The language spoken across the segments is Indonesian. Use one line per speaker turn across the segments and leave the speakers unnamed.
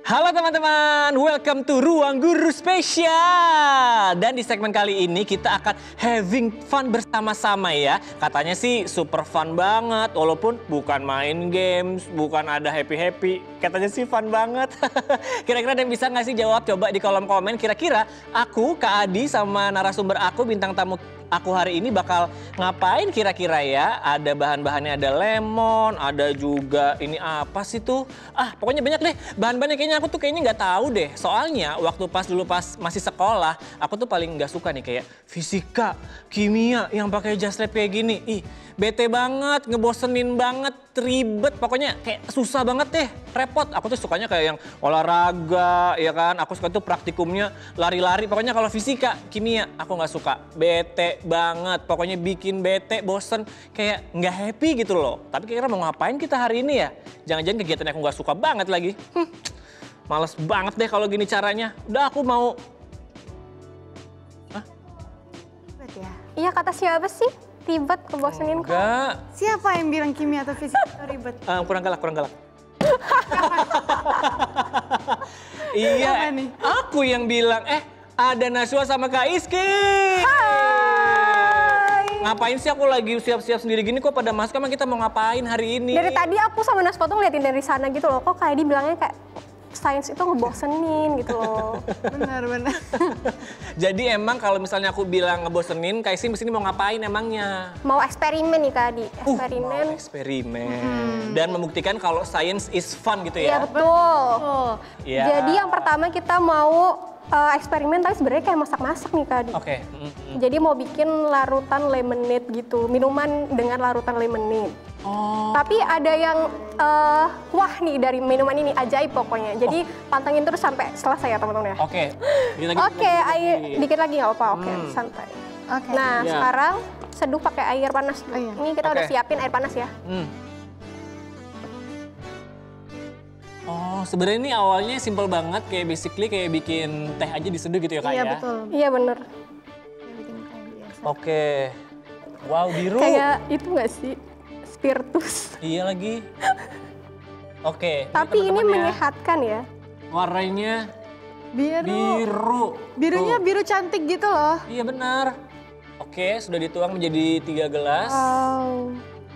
Halo teman-teman, welcome to Ruang Guru Spesial. Dan di segmen kali ini kita akan having fun bersama-sama ya. Katanya sih super fun banget, walaupun bukan main games, bukan ada happy-happy. Katanya sih fun banget. Kira-kira ada yang bisa nggak sih jawab? Coba di kolom komen, kira-kira aku, Kak Adi sama narasumber aku, bintang tamu aku hari ini bakal ngapain kira-kira ya? Ada bahan-bahannya, ada lemon, ada juga ini apa sih tuh? Pokoknya banyak deh. Bahan-bahannya kayaknya aku tuh kayaknya nggak tahu deh. Soalnya waktu dulu pas masih sekolah, aku tuh paling nggak suka nih kayak fisika, kimia yang pakai jas lab kayak gini. Ih, bete banget, ngebosenin banget, ribet. Pokoknya kayak susah banget deh, repot. Aku tuh sukanya kayak yang olahraga, ya kan? Aku suka tuh praktikumnya lari-lari. Pokoknya kalau fisika, kimia, aku nggak suka. Bete banget, pokoknya bikin bete, bosen, kayak nggak happy gitu loh. Tapi kira-kira mau ngapain kita hari ini ya? Jangan-jangan kegiatan yang aku nggak suka banget lagi. Males banget deh kalau gini caranya. Udah aku mau...
Ribet ya? Iya, kata siapa sih? Ribet, ngebosenin kok.
Enggak.
Siapa yang bilang kimia atau fisika itu ribet?
Kurang galak, kurang galak. Iya, aku yang bilang, ada Najwa sama Kak Iski.
Hai.
Ngapain sih aku lagi siap-siap sendiri gini, kok pada masuk, emang kita mau ngapain hari ini?
Dari tadi aku sama Najwa tuh ngeliatin dari sana gitu loh, kok kayak dibilangnya kayak sains itu ngebosenin gitu loh.
Benar.
Jadi emang kalau misalnya aku bilang ngebosenin, Kak Iski sini mau ngapain emangnya?
Mau eksperimen nih Kak Adi, eksperimen.
Mau eksperimen. Dan membuktikan kalau science is fun gitu ya?
Iya betul.
Ya.
Jadi yang pertama kita mau eksperimen, tapi sebenarnya kayak masak-masak nih Kak Adi.
Oke.
Jadi mau bikin larutan lemonade gitu, minuman dengan larutan lemonade.
Oh.
Tapi ada yang wah nih dari minuman ini, ajaib pokoknya. Jadi pantengin terus sampai selesai ya teman-teman ya.
Oke.
Oke, dikit lagi nggak apa-apa. Oke, santai.
Oke.
Nah,
Ya.
sekarang seduh pakai air panas.
Oh, iya.
Ini kita udah siapin air panas ya.
Oh, sebenarnya ini awalnya simple banget, kayak basically kayak bikin teh aja diseduh gitu ya Kak
Iya
ya?
betul.
Iya bener.
Bikin kayak biasa.
Oke. Wow, biru.
Kayak itu nggak sih? Spiritus.
Iya lagi. Oke.
Tapi ini
teman-teman ya,
menyehatkan ya.
warnanya
Biru.
Tuh.
Birunya biru cantik gitu loh.
Iya benar. Oke, sudah dituang menjadi 3 gelas.
Wow.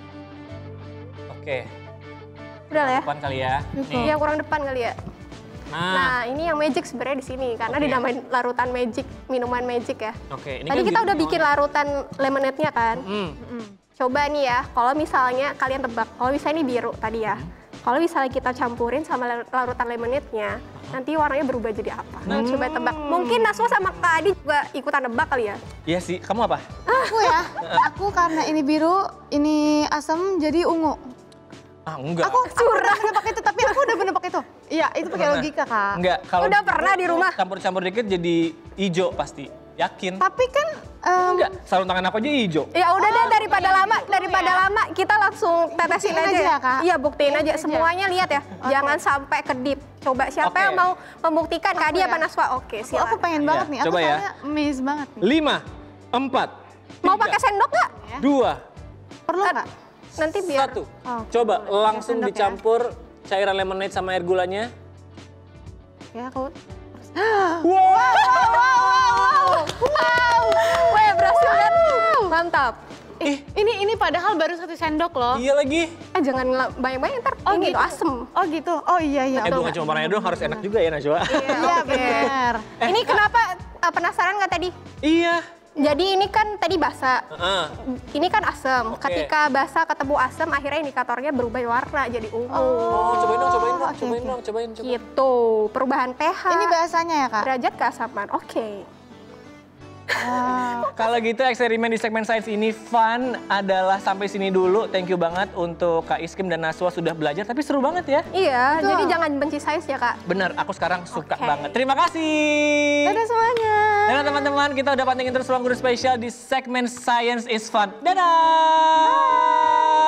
Oke,
Udah lah ya.
depan kali ya. Nih.
Iya, kurang depan kali ya.
Nah,
Nah, ini yang magic sebenarnya di sini karena
Oke.
dinamain larutan magic, minuman magic ya.
oke. Ini
Tadi
kan
kita udah
birunya
bikin larutan lemonade-nya kan. Coba nih ya, kalau misalnya kalian tebak, kalau misalnya ini biru tadi ya. Kalau misalnya kita campurin sama larutan lemonade-nya, nanti warnanya berubah jadi apa? Nah, coba tebak. Mungkin Najwa sama Kak Adi juga ikutan nebak kali ya?
Iya sih, kamu apa?
Aku karena ini biru, ini asam jadi ungu.
Enggak.
Aku udah nebak itu, tapi aku udah nebak itu. Iya, itu pakai
Pernah.
logika Kak.
Enggak, kalau
Udah pernah di rumah?
Campur-campur dikit jadi hijau pasti. Yakin?
Tapi kan
Enggak, sarung tangan aku aja hijau.
Ya udah deh, daripada lama kita langsung tetesin
Buktiin
aja.
aja ya, Kak?
Iya, buktiin aja.
Buktiin aja.
Semuanya lihat ya. Jangan sampai kedip. Coba siapa
Oke.
yang mau membuktikan Kak Adi
ya.
apa Najwa? Oke,
aku
silakan.
pengen
Iya,
banget nih. Aku
coba ya.
soalnya amazed banget nih.
5, 4,
Mau pakai sendok nggak?
2,
Perlu nggak?
Nanti biar.
1.
Oh,
Coba
boleh.
langsung
Sendok ya.
dicampur cairan lemonade sama air gulanya.
Ya aku.
Wow, weh berhasil kan? Mantap.
Ini padahal baru 1 sendok loh.
Iya lagi.
Jangan banyak-banyak ntar ini tuh asem.
Oh gitu. Oh iya.
Bukan cuma warnanya doang, harus enak juga ya Najwa.
Iya benar.
Ini kenapa penasaran nggak tadi?
Iya.
Jadi ini kan tadi basah.
Heeh.
Ini kan asam.
Oke.
Ketika basah ketemu asam, akhirnya indikatornya berubah warna jadi ungu.
Oh, cobain dong,
Oke,
cobain
oke.
dong, cobain.
Gitu. Perubahan pH.
Ini bahasanya ya Kak?
Derajat keasaman. Oke.
Kalau gitu eksperimen di segmen Science ini fun adalah sampai sini dulu. Thank you banget untuk Kak Iskim dan Najwa sudah belajar, tapi seru banget ya.
Iya,
Betul.
jadi jangan benci sains ya Kak.
Bener, aku sekarang suka
Oke.
banget. Terima kasih.
Dadah semuanya.
Dadah teman-teman, kita udah pantengin terus Ruang Guru Spesial di segmen Science is Fun. Dadah.